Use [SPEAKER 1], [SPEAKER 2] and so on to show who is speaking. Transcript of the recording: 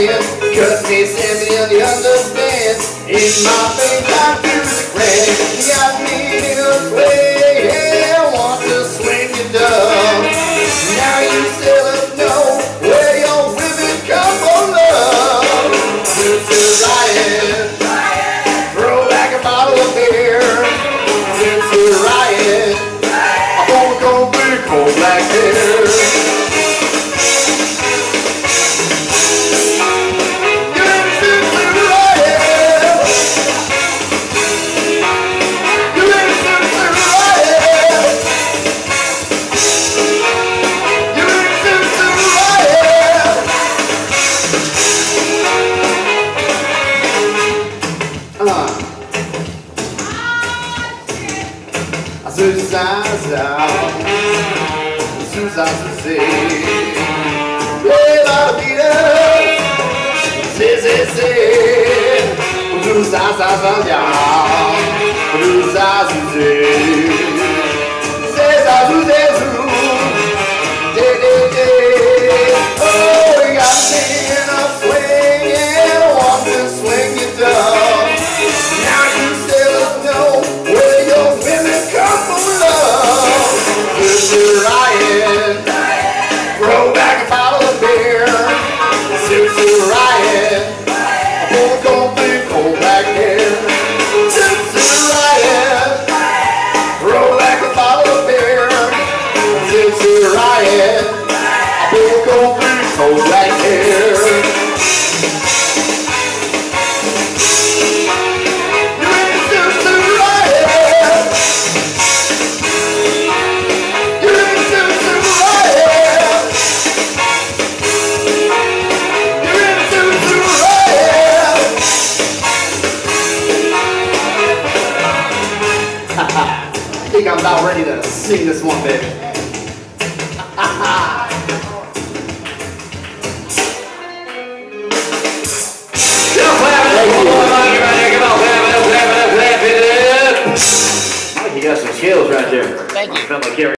[SPEAKER 1] riot, cut me, send me, and you understand. In my face, I do the grand. You got me in a sway, yeah, I want to swing you down. Now you still know where your women come for love. It's a riot, throw back a bottle of beer. It's a riot, I'm gonna go big for black hair. Oh, we got me in a swing, and I want to swing you down. Now you still know where your women come from love. It's a riot, throw back a bottle of beer. It's a riot, I'm gonna be cold back here. It's a riot, throw back a bottle of beer. It's a riot, I'm gonna be cold back here. I think I'm about ready to sing this one, baby.
[SPEAKER 2] You got some skills right there.
[SPEAKER 1] Thank you.
[SPEAKER 2] Felt like